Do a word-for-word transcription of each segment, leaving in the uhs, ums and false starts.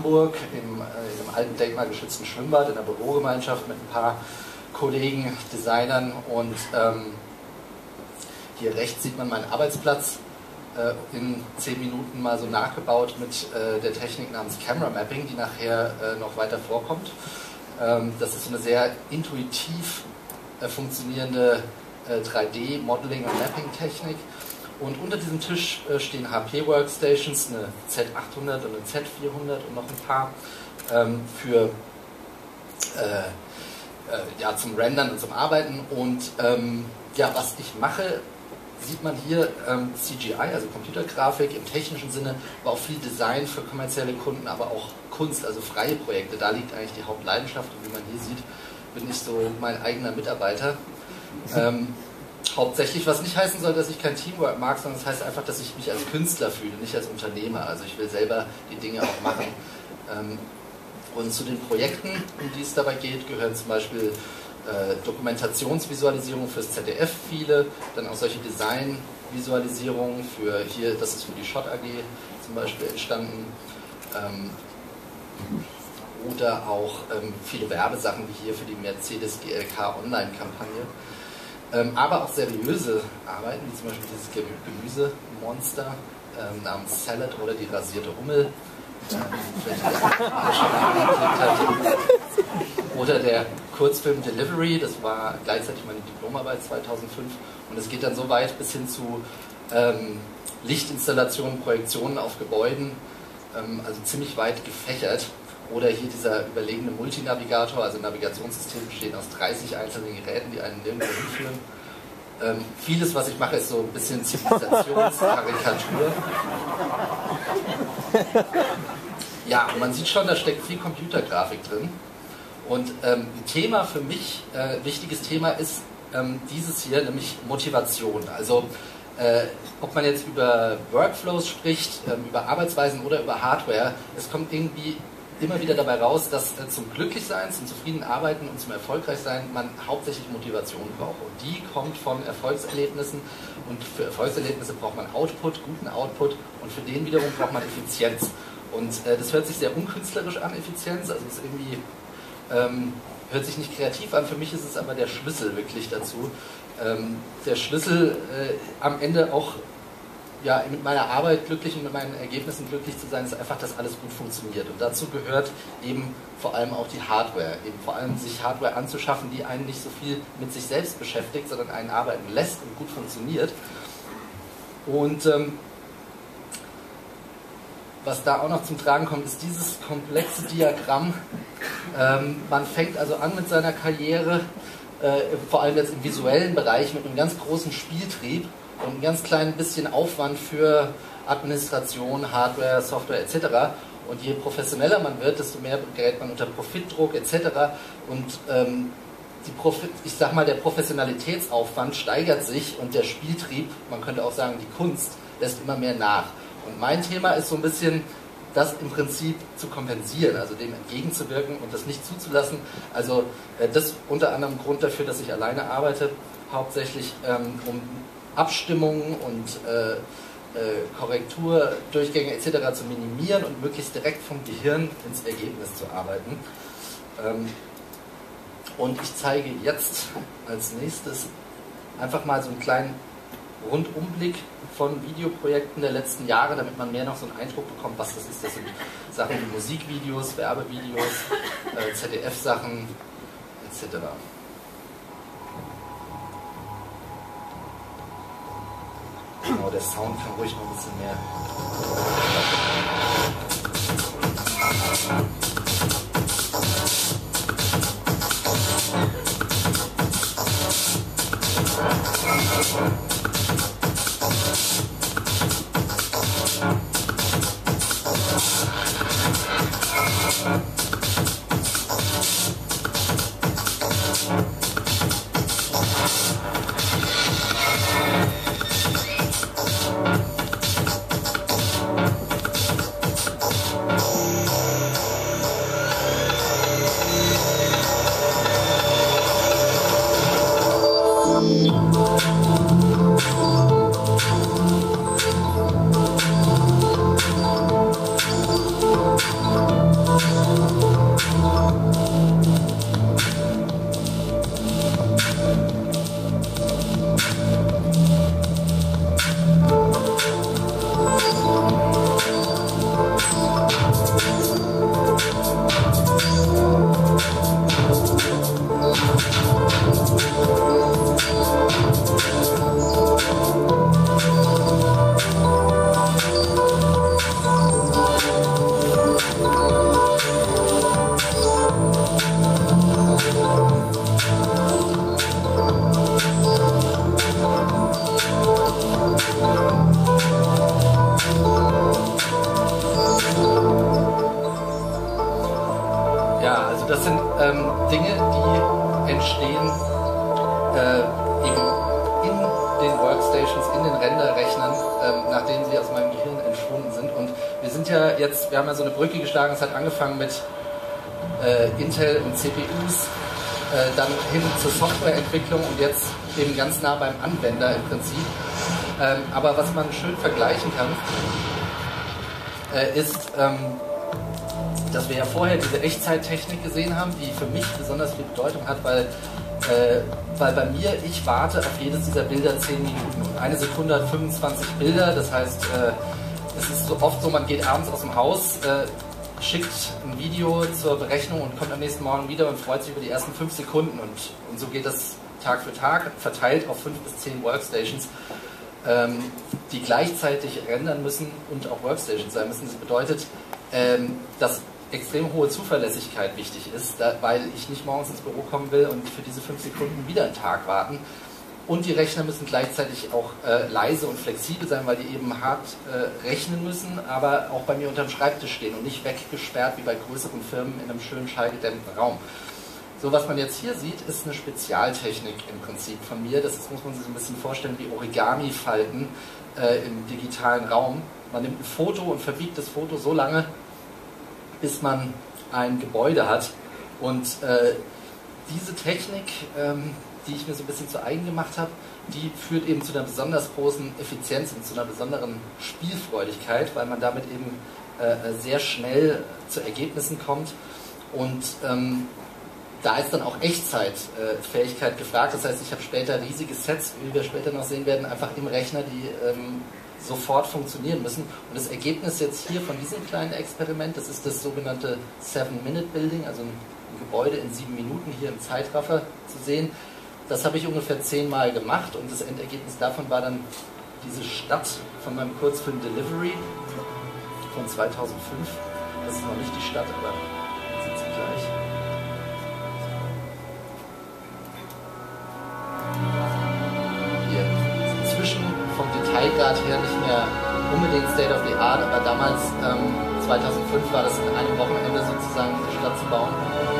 Hamburg im, äh, im alten denkmalgeschützten Schwimmbad in der Bürogemeinschaft mit ein paar Kollegen, Designern und ähm, hier rechts sieht man meinen Arbeitsplatz äh, in zehn Minuten mal so nachgebaut mit äh, der Technik namens Camera Mapping, die nachher äh, noch weiter vorkommt. Ähm, das ist so eine sehr intuitiv äh, funktionierende äh, drei D Modeling- und Mapping-Technik. Und unter diesem Tisch äh, stehen H P-Workstations, eine Z achthundert und eine Z vierhundert und noch ein paar ähm, für äh, äh, ja, zum Rendern und zum Arbeiten. Und ähm, ja, was ich mache, sieht man hier ähm, C G I, also Computergrafik im technischen Sinne, aber auch viel Design für kommerzielle Kunden, aber auch Kunst, also freie Projekte. Da liegt eigentlich die Hauptleidenschaft und wie man hier sieht, bin ich so mein eigener Mitarbeiter. Ähm, Hauptsächlich, was nicht heißen soll, dass ich kein Teamwork mag, sondern es das heißt einfach, dass ich mich als Künstler fühle, nicht als Unternehmer. Also ich will selber die Dinge auch machen. Und zu den Projekten, um die es dabei geht, gehören zum Beispiel äh, Dokumentationsvisualisierung fürs Z D F viele, dann auch solche Designvisualisierungen für hier, das ist für die Schott A G zum Beispiel entstanden. Ähm, oder auch ähm, viele Werbesachen wie hier für die Mercedes G L K Online-Kampagne. Ähm, aber auch seriöse Arbeiten, wie zum Beispiel dieses Gemüsemonster ähm, namens Salad oder die rasierte Hummel. Oder der Kurzfilm Delivery, das war gleichzeitig meine Diplomarbeit zweitausendfünf. Und es geht dann so weit bis hin zu ähm, Lichtinstallationen, Projektionen auf Gebäuden, ähm, also ziemlich weit gefächert. Oder hier dieser überlegene Multinavigator, also ein Navigationssystem besteht aus dreißig einzelnen Geräten, die einen nirgendwo hinführen. Ähm, vieles, was ich mache, ist so ein bisschen Zivilisationskarikatur. Ja, und man sieht schon, da steckt viel Computergrafik drin. Und ähm, ein Thema für mich, äh, wichtiges Thema ist ähm, dieses hier, nämlich Motivation. Also äh, ob man jetzt über Workflows spricht, ähm, über Arbeitsweisen oder über Hardware, es kommt irgendwie immer wieder dabei raus, dass äh, zum Glücklichsein, zum zufriedenen Arbeiten und zum Erfolgreichsein man hauptsächlich Motivation braucht. Und die kommt von Erfolgserlebnissen. Und für Erfolgserlebnisse braucht man Output, guten Output. Und für den wiederum braucht man Effizienz. Und äh, das hört sich sehr unkünstlerisch an, Effizienz. Also es ist irgendwie, ähm, hört sich nicht kreativ an. Für mich ist es aber der Schlüssel wirklich dazu. Ähm, der Schlüssel äh, am Ende auch ja, mit meiner Arbeit glücklich und mit meinen Ergebnissen glücklich zu sein, ist einfach, dass alles gut funktioniert. Und dazu gehört eben vor allem auch die Hardware. Eben vor allem sich Hardware anzuschaffen, die einen nicht so viel mit sich selbst beschäftigt, sondern einen arbeiten lässt und gut funktioniert. Und ähm, was da auch noch zum Tragen kommt, ist dieses komplexe Diagramm. Ähm, man fängt also an mit seiner Karriere, äh, vor allem jetzt im visuellen Bereich, mit einem ganz großen Spieltrieb und ein ganz klein bisschen Aufwand für Administration, Hardware, Software et cetera. Und je professioneller man wird, desto mehr gerät man unter Profitdruck et cetera. Und ähm, die Profi- ich sag mal, der Professionalitätsaufwand steigert sich und der Spieltrieb, man könnte auch sagen, die Kunst, lässt immer mehr nach. Und mein Thema ist so ein bisschen, das im Prinzip zu kompensieren, also dem entgegenzuwirken und das nicht zuzulassen. Also äh, das unter anderem Grund dafür, dass ich alleine arbeite, hauptsächlich ähm, um Abstimmungen und äh, äh, Korrekturdurchgänge et cetera zu minimieren und möglichst direkt vom Gehirn ins Ergebnis zu arbeiten. Ähm, und ich zeige jetzt als nächstes einfach mal so einen kleinen Rundumblick von Videoprojekten der letzten Jahre, damit man mehr noch so einen Eindruck bekommt, was das ist. Das sind Sachen wie Musikvideos, Werbevideos, äh, Z D F-Sachen et cetera. Genau, der Sound kann ruhig noch ein bisschen mehr. sind ähm, Dinge, die entstehen äh, eben in den Workstations, in den Renderrechnern, ähm, nachdem sie aus meinem Gehirn entschwunden sind. Und wir sind ja jetzt, wir haben ja so eine Brücke geschlagen, es hat angefangen mit äh, Intel und C P Us, äh, dann hin zur Softwareentwicklung und jetzt eben ganz nah beim Anwender im Prinzip. Ähm, aber was man schön vergleichen kann, äh, ist, ähm, dass wir ja vorher diese Echtzeittechnik gesehen haben, die für mich besonders viel Bedeutung hat, weil, äh, weil bei mir, ich warte auf jedes dieser Bilder zehn Minuten. Und eine Sekunde hat fünfundzwanzig Bilder, das heißt, äh, es ist so oft so, man geht abends aus dem Haus, äh, schickt ein Video zur Berechnung und kommt am nächsten Morgen wieder und freut sich über die ersten fünf Sekunden. Und, und so geht das Tag für Tag, verteilt auf fünf bis zehn Workstations, ähm, die gleichzeitig rendern müssen und auch Workstations sein müssen. Das bedeutet, ähm, dass extrem hohe Zuverlässigkeit wichtig ist, da, weil ich nicht morgens ins Büro kommen will und für diese fünf Sekunden wieder einen Tag warten. Und die Rechner müssen gleichzeitig auch äh, leise und flexibel sein, weil die eben hart äh, rechnen müssen, aber auch bei mir unter dem Schreibtisch stehen und nicht weggesperrt wie bei größeren Firmen in einem schönen schallgedämmten Raum. So, was man jetzt hier sieht, ist eine Spezialtechnik im Prinzip von mir. Das ist, muss man sich so ein bisschen vorstellen wie Origami-Falten äh, im digitalen Raum. Man nimmt ein Foto und verbiegt das Foto so lange, bis man ein Gebäude hat. Und äh, diese Technik, ähm, die ich mir so ein bisschen zu eigen gemacht habe, die führt eben zu einer besonders großen Effizienz und zu einer besonderen Spielfreudigkeit, weil man damit eben äh, sehr schnell zu Ergebnissen kommt. Und ähm, da ist dann auch Echtzeitfähigkeit äh, gefragt. Das heißt, ich habe später riesige Sets, wie wir später noch sehen werden, einfach im Rechner, die ähm, sofort funktionieren müssen. Und das Ergebnis jetzt hier von diesem kleinen Experiment, das ist das sogenannte Seven-Minute-Building, also ein, ein Gebäude in sieben Minuten hier im Zeitraffer zu sehen. Das habe ich ungefähr zehnmal gemacht und das Endergebnis davon war dann diese Stadt von meinem Kurzfilm Delivery von zweitausendfünf. Das ist noch nicht die Stadt, aber man sieht sie gleich. Hier. Inzwischen vom Detailgrad her nicht mehr unbedingt State of the Art, aber damals, ähm, zweitausendfünf, war das in einem Wochenende sozusagen, diese Stadt zu bauen.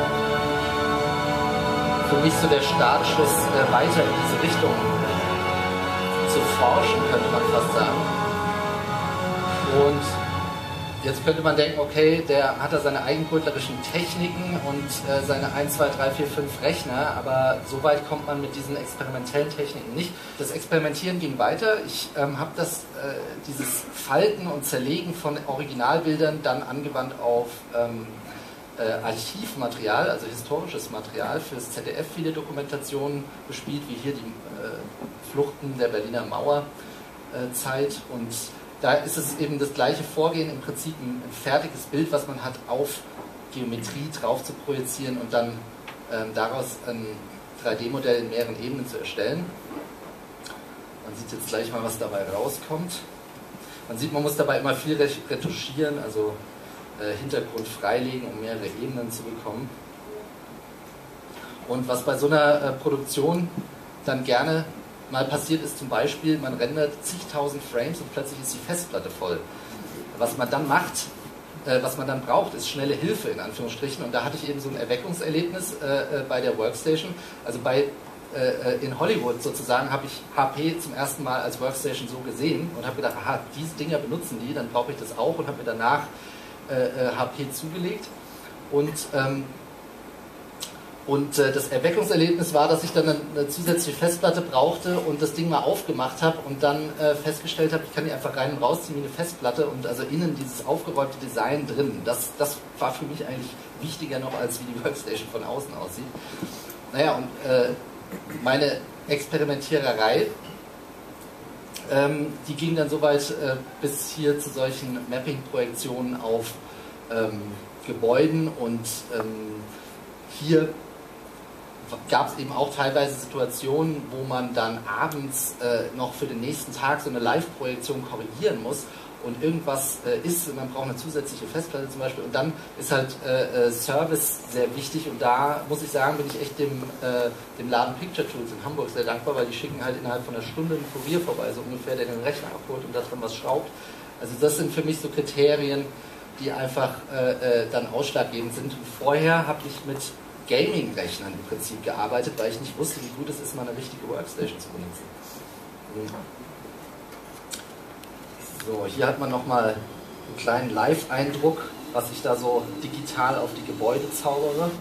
Für mich so der Startschuss äh, weiter in diese Richtung zu forschen, könnte man fast sagen. Und jetzt könnte man denken, okay, der hat da seine eigenbrötlerischen Techniken und äh, seine eins, zwei, drei, vier, fünf Rechner, aber so weit kommt man mit diesen experimentellen Techniken nicht. Das Experimentieren ging weiter. Ich ähm, habe das, äh, dieses Falten und Zerlegen von Originalbildern dann angewandt auf ähm, Äh, Archivmaterial, also historisches Material fürs Z D F, viele Dokumentationen gespielt, wie hier die äh, Fluchten der Berliner Mauerzeit. Äh, und da ist es eben das gleiche Vorgehen, im Prinzip ein, ein fertiges Bild, was man hat, auf Geometrie drauf zu projizieren und dann äh, daraus ein drei D Modell in mehreren Ebenen zu erstellen. Man sieht jetzt gleich mal, was dabei rauskommt. Man sieht, man muss dabei immer viel retuschieren, also Hintergrund freilegen, um mehrere Ebenen zu bekommen. Und was bei so einer äh, Produktion dann gerne mal passiert ist, zum Beispiel, man rendert zigtausend Frames und plötzlich ist die Festplatte voll. Was man dann macht, äh, was man dann braucht, ist schnelle Hilfe in Anführungsstrichen. Und da hatte ich eben so ein Erweckungserlebnis äh, bei der Workstation. Also bei äh, in Hollywood sozusagen habe ich H P zum ersten Mal als Workstation so gesehen und habe gedacht, aha, diese Dinger benutzen die, dann brauche ich das auch, und habe mir danach Äh, H P zugelegt. Und, ähm, und äh, das Erweckungserlebnis war, dass ich dann eine, eine zusätzliche Festplatte brauchte und das Ding mal aufgemacht habe und dann äh, festgestellt habe, ich kann die einfach rein und rausziehen wie eine Festplatte und also innen dieses aufgeräumte Design drin. Das, das war für mich eigentlich wichtiger noch, als wie die Workstation von außen aussieht. Naja, und äh, meine Experimentiererei, Ähm, die ging dann soweit äh, bis hier zu solchen Mapping-Projektionen auf ähm, Gebäuden, und ähm, hier gab es eben auch teilweise Situationen, wo man dann abends äh, noch für den nächsten Tag so eine Live-Projektion korrigieren muss und irgendwas äh, ist und man braucht eine zusätzliche Festplatte zum Beispiel, und dann ist halt äh, Service sehr wichtig, und da muss ich sagen, bin ich echt dem, äh, dem Laden Picture Tools in Hamburg sehr dankbar, weil die schicken halt innerhalb von einer Stunde einen Kurier vorbei, so ungefähr, der den Rechner abholt und da drin was schraubt. Also das sind für mich so Kriterien, die einfach äh, äh, dann ausschlaggebend sind. Und vorher habe ich mit Gaming-Rechnern im Prinzip gearbeitet, weil ich nicht wusste, wie gut es ist, mal eine richtige Workstation zu benutzen. So, hier hat man nochmal einen kleinen Live-Eindruck, was ich da so digital auf die Gebäude zaubere.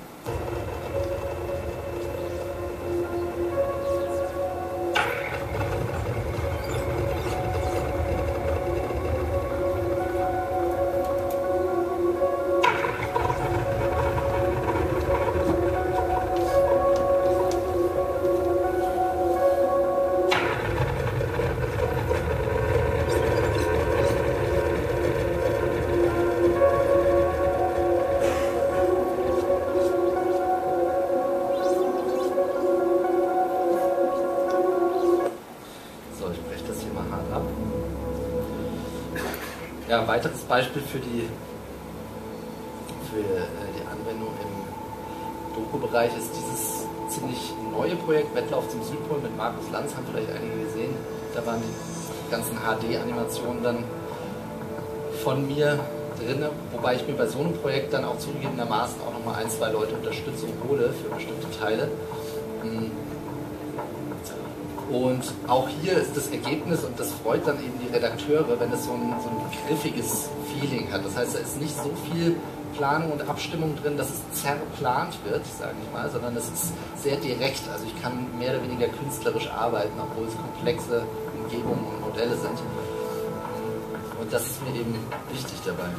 Ja, weiteres Beispiel für die, für die Anwendung im Doku-Bereich ist dieses ziemlich neue Projekt Wettlauf zum Südpol mit Markus Lanz, haben vielleicht einige gesehen. Da waren die ganzen H D-Animationen dann von mir drin, wobei ich mir bei so einem Projekt dann auch zugegebenermaßen auch nochmal ein, zwei Leute Unterstützung hole für bestimmte Teile. Und auch hier ist das Ergebnis, und das freut dann eben die Redakteure, wenn es so ein, so ein griffiges Feeling hat. Das heißt, da ist nicht so viel Planung und Abstimmung drin, dass es zerplant wird, sage ich mal, sondern es ist sehr direkt. Also ich kann mehr oder weniger künstlerisch arbeiten, obwohl es komplexe Umgebungen und Modelle sind. Und das ist mir eben wichtig dabei.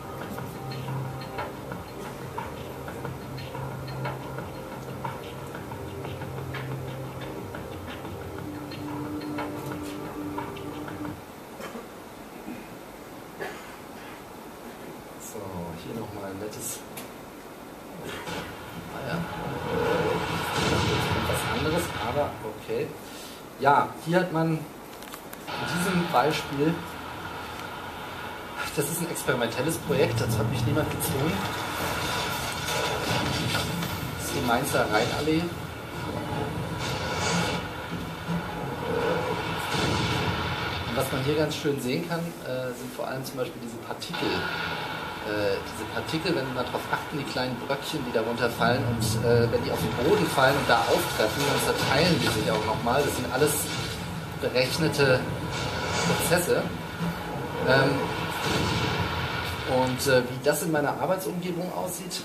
Ja, hier hat man in diesem Beispiel, das ist ein experimentelles Projekt, dazu hat mich niemand gezwungen. Das ist die Mainzer Rheinallee. Und was man hier ganz schön sehen kann, äh, sind vor allem zum Beispiel diese Partikel. Äh, diese Partikel, wenn wir mal darauf achten, die kleinen Bröckchen, die darunter fallen, und äh, wenn die auf den Boden fallen und da auftreffen, dann zerteilen die sich auch nochmal. Das sind alles berechnete Prozesse. Ähm, und äh, wie das in meiner Arbeitsumgebung aussieht,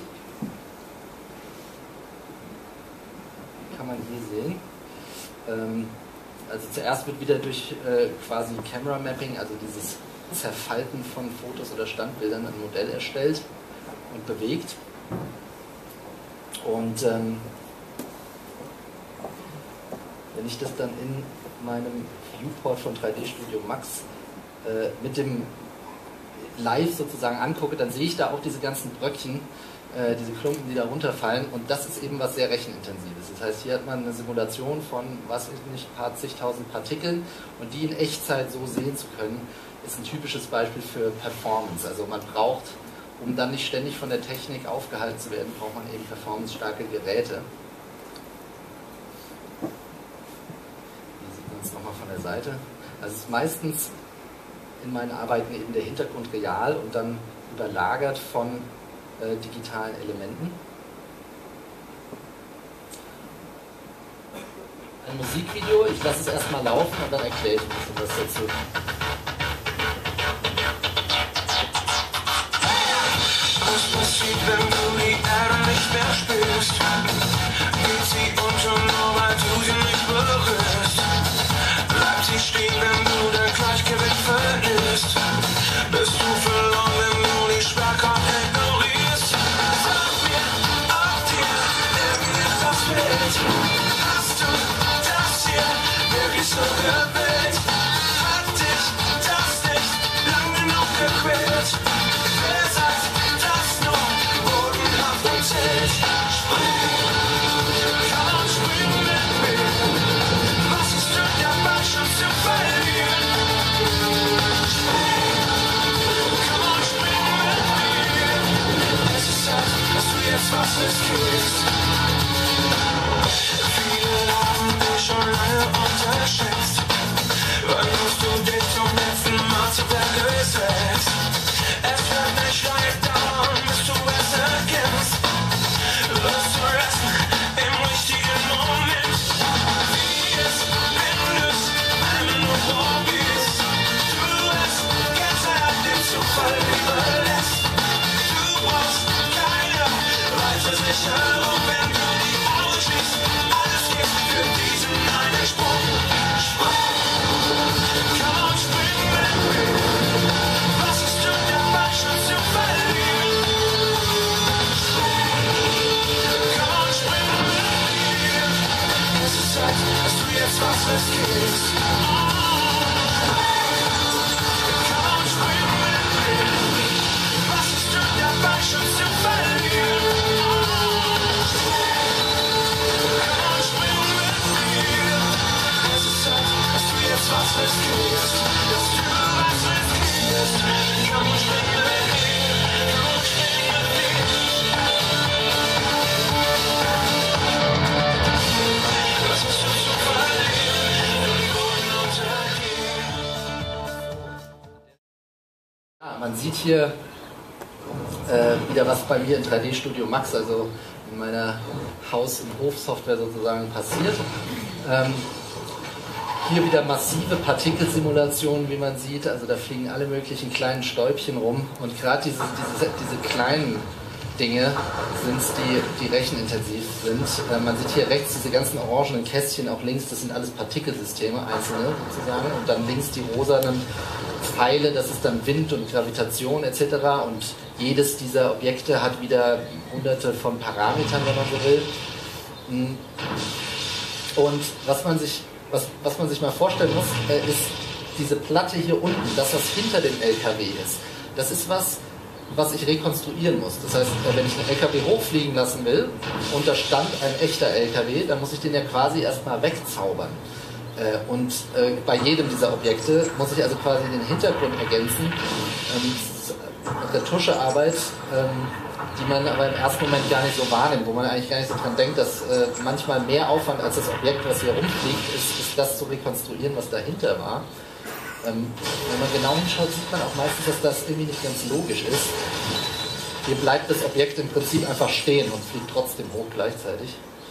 kann man hier sehen. Ähm, also zuerst wird wieder durch äh, quasi Camera Mapping, also dieses Zerfalten von Fotos oder Standbildern, ein Modell erstellt und bewegt. Und ähm, wenn ich das dann in meinem Viewport von drei D Studio Max äh, mit dem Live sozusagen angucke, dann sehe ich da auch diese ganzen Bröckchen, äh, diese Klumpen, die da runterfallen, und das ist eben was sehr rechenintensives. Das heißt, hier hat man eine Simulation von, was weiß ich nicht, ein paar zigtausend Partikeln, und die in Echtzeit so sehen zu können, ist ein typisches Beispiel für Performance. Also man braucht, um dann nicht ständig von der Technik aufgehalten zu werden, braucht man eben performancestarke Geräte. Hier sieht man es nochmal von der Seite. Also es ist meistens in meinen Arbeiten eben der Hintergrund real und dann überlagert von äh, digitalen Elementen. Ein Musikvideo, ich lasse es erstmal laufen und dann erkläre ich ein bisschen was dazu. Wenn du die Erde nicht mehr spürst, geht sie unter, nur weil du sie nicht berührst. Bleibt sie stehen, wenn du dein Gleichgewicht verlierst. Bist du verloren, wenn du die Schwerkraft ignorierst. Sag mir, ob dir irgendetwas fehlt. Hast du das hier wirklich so gewählt? Hat dich Verstörung, wenn du die Augen schließt. Alles gibt für diesen einen Sprung. Sprung, komm und spring mit mir. Was ist du dabei schon zu verlieren? Komm und spring mit mir. Es ist Zeit, dass du jetzt was riskierst. Was riskierst, dass du was riskierst. Komm und spring mit mir, komm und spring mit mir. Was hast du zu verlieren, wenn die Boden untergehen? Ja, man sieht hier äh, wieder, was bei mir in drei D Studio Max, also in meiner Haus- und Hofsoftware sozusagen passiert. Ähm, Hier wieder massive Partikelsimulationen, wie man sieht. Also da fliegen alle möglichen kleinen Stäubchen rum. Und gerade diese, diese, diese kleinen Dinge sind es, die, die rechenintensiv sind. Äh, man sieht hier rechts diese ganzen orangenen Kästchen, auch links, das sind alles Partikelsysteme, einzelne sozusagen. Und dann links die rosanen Pfeile, das ist dann Wind und Gravitation et cetera. Und jedes dieser Objekte hat wieder hunderte von Parametern, wenn man so will. Und was man sich Was, was man sich mal vorstellen muss, äh, ist diese Platte hier unten, das, was hinter dem L K W ist. Das ist was, was ich rekonstruieren muss. Das heißt, äh, wenn ich einen L K W hochfliegen lassen will und da stand ein echter L K W, dann muss ich den ja quasi erstmal wegzaubern. Äh, und äh, bei jedem dieser Objekte muss ich also quasi den Hintergrund ergänzen. Ähm, mit der Tuschearbeit, ähm, die man aber im ersten Moment gar nicht so wahrnimmt, wo man eigentlich gar nicht so dran denkt, dass äh, manchmal mehr Aufwand als das Objekt, was hier rumfliegt, ist, ist das zu rekonstruieren, was dahinter war. Ähm, wenn man genau hinschaut, sieht man auch meistens, dass das irgendwie nicht ganz logisch ist. Hier bleibt das Objekt im Prinzip einfach stehen und fliegt trotzdem hoch gleichzeitig.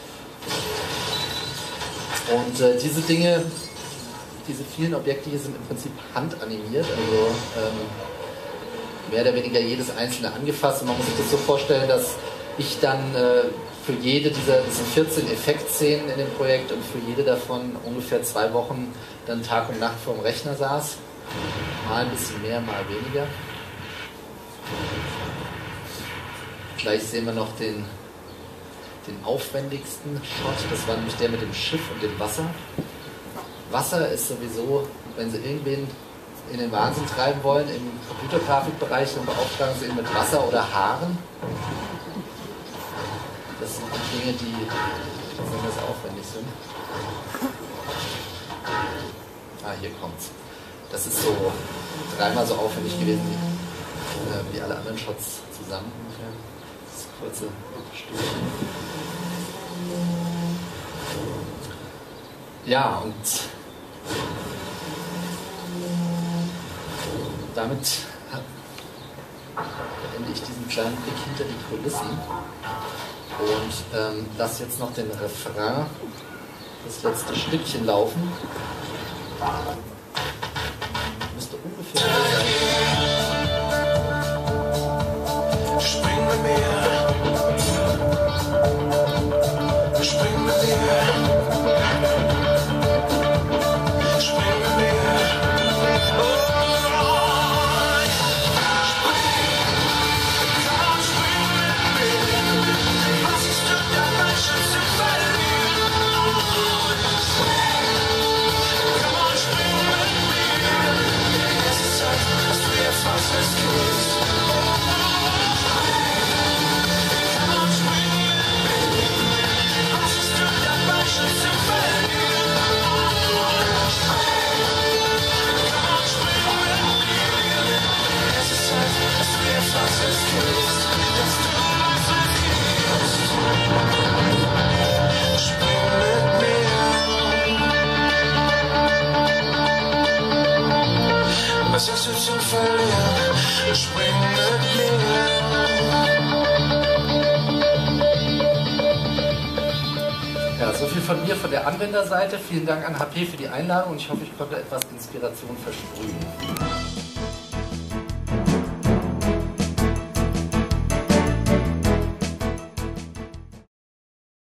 Und äh, diese Dinge, diese vielen Objekte hier sind im Prinzip handanimiert, also ähm, mehr oder weniger jedes einzelne angefasst. Und man muss sich das so vorstellen, dass ich dann äh, für jede dieser, das sind vierzehn Effektszenen in dem Projekt, und für jede davon ungefähr zwei Wochen dann Tag und Nacht vorm Rechner saß. Mal ein bisschen mehr, mal weniger. Gleich sehen wir noch den, den aufwendigsten Shot. Das war nämlich der mit dem Schiff und dem Wasser. Wasser ist sowieso, wenn Sie irgendwen in den Wahnsinn treiben wollen, im Computergrafikbereich, dann beauftragen Sie ihn mit Wasser oder Haaren. Das sind die Dinge, die besonders aufwendig sind. Ah, hier kommt's. Das ist so dreimal so aufwendig gewesen wie, äh, wie alle anderen Shots zusammen ungefähr. Das kurze Stück. Ja, und damit beende ich diesen kleinen Blick hinter die Kulissen und ähm, lasse jetzt noch den Refrain, das letzte Stückchen laufen. Müsste ungefähr sein. Spring mit mir. Spring mit mir. Spring mit mir. Was hast du zu verlieren? Spring mit mir. Ja, so viel von mir, von der Anwenderseite. Vielen Dank an H P für die Einladung und ich hoffe, ich konnte etwas Inspiration versprühen.